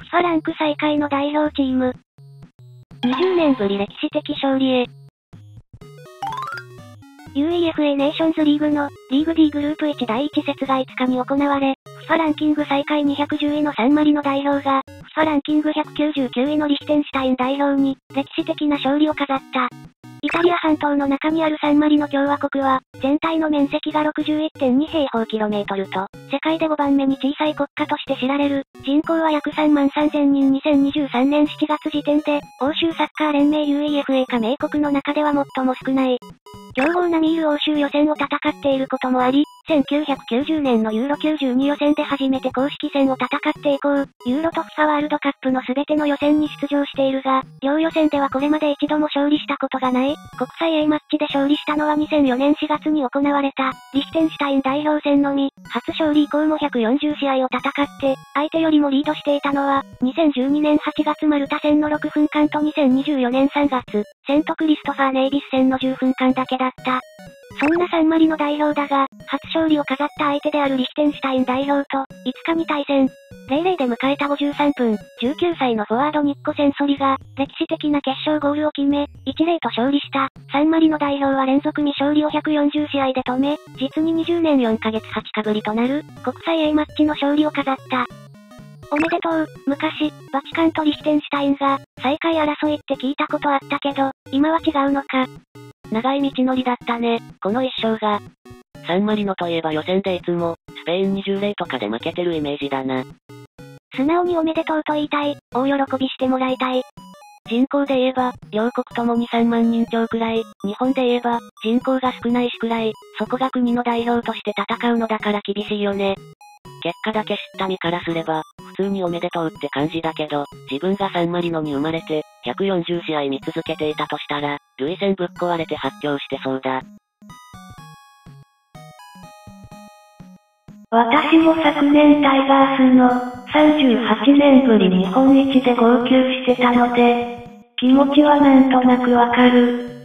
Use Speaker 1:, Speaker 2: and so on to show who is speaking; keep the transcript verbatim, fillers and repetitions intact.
Speaker 1: FIFA ランク最下位の代表チーム。にじゅうねんぶり歴史的勝利へ。ユーイーエフエー ネーションズリーグのリーグ D グループいちだいいち節がいつかに行われ、FIFA ランキング最下位にひゃくじゅういのサンマリノ代表が、FIFA ランキングひゃくきゅうじゅうきゅういのリヒテンシュタイン代表に歴史的な勝利を飾った。イタリア半島の中にあるサンマリノ共和国は、全体の面積が ろくじゅういってんに平方キロメートルと、世界でごばんめに小さい国家として知られる、人口は約さんまんさんぜんにんにせんにじゅうさんねんしちがつ時点で、欧州サッカー連盟 ユーイーエフエー 加盟国の中では最も少ない。強豪ナミール欧州予選を戦っていることもあり、せんきゅうひゃくきゅうじゅうねんのユーロきゅうじゅうに予選で初めて公式戦を戦って以降、ユーロと FIFA ワールドカップのすべての予選に出場しているが、両予選ではこれまで一度も勝利したことがない、国際 A マッチで勝利したのはにせんよねんしがつに行われた、リヒテンシュタイン代表戦のみ、初勝利以降もひゃくよんじゅう試合を戦って、相手よりもリードしていたのは、にせんじゅうにねんはちがつマルタ戦のろくふんかんとにせんにじゅうよねんさんがつ、セントクリストファー・ネイビス戦のじゅっぷんかんだけだった。そんなサンマリノ代表だが、初勝利を飾った相手であるリヒテンシュタイン代表と、いつかに対戦。ゼロたいゼロで迎えたごじゅうさんぷん、じゅうきゅうさいのフォワードニッコ・センソリが、歴史的な決勝ゴールを決め、いちたいゼロと勝利した。サンマリノ代表は連続未勝利をひゃくよんじゅう試合で止め、実ににじゅうねんよんかげつはちかぶりとなる、国際 A マッチの勝利を飾った。おめでとう、昔、バチカンとリヒテンシュタインが、最下位争いって聞いたことあったけど、今は違うのか。
Speaker 2: 長い道のりだったね、この一勝が。サンマリノといえば予選でいつも、スペインにじゅうたいゼロとかで負けてるイメージだな。
Speaker 1: 素直におめでとうと言いたい、大喜びしてもらいたい。
Speaker 2: 人口で言えば、両国ともにさんまんにん超くらい、日本で言えば、人口が少ないしくらい、そこが国の代表として戦うのだから厳しいよね。結果だけ知った身からすれば、普通におめでとうって感じだけど、自分がサンマリノに生まれて、ひゃくよんじゅう試合見続けていたとしたら、涙腺ぶっ壊れて発狂してそうだ。
Speaker 3: 私も昨年タイガースのさんじゅうはちねんぶり日本一で号泣してたので、気持ちはなんとなくわかる。